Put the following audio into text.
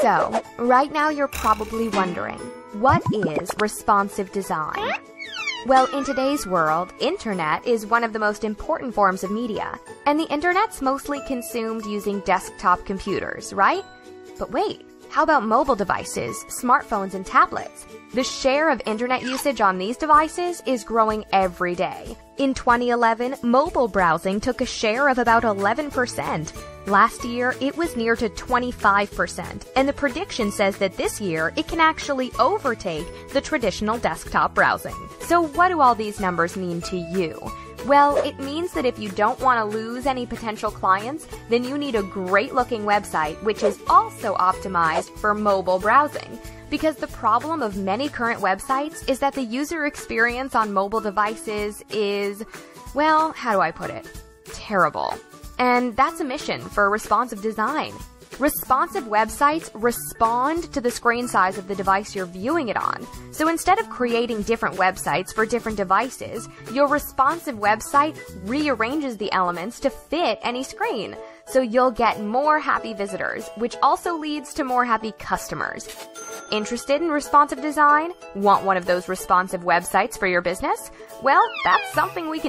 So, right now you're probably wondering, what is responsive design? Well, in today's world, internet is one of the most important forms of media, and the internet's mostly consumed using desktop computers, right? But wait, how about mobile devices, smartphones, and tablets? The share of internet usage on these devices is growing every day. In 2011, mobile browsing took a share of about 11%. Last year, it was near to 25%, and the prediction says that this year, it can actually overtake the traditional desktop browsing. So what do all these numbers mean to you? Well, it means that if you don't want to lose any potential clients, then you need a great-looking website which is also optimized for mobile browsing. Because the problem of many current websites is that the user experience on mobile devices is, well, how do I put it? Terrible. And that's a mission for responsive design. Responsive websites respond to the screen size of the device you're viewing it on. So instead of creating different websites for different devices, your responsive website rearranges the elements to fit any screen. So you'll get more happy visitors, which also leads to more happy customers. Interested in responsive design? Want one of those responsive websites for your business? Well, that's something we can